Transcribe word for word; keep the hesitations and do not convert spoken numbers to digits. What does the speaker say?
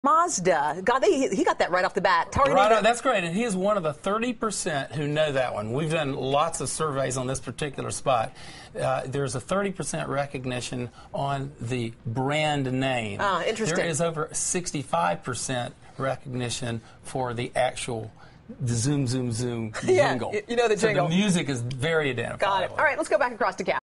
Mazda. God, they, he got that right off the bat. Right on, that's great, and he is one of the thirty percent who know that one. We've done lots of surveys on this particular spot. Uh, there's a thirty percent recognition on the brand name. Ah, interesting. There is over sixty-five percent recognition for the actual the zoom, zoom, zoom yeah, jingle. You know the jingle. So the music is very identifiable. Got it. All right, let's go back across to Cap.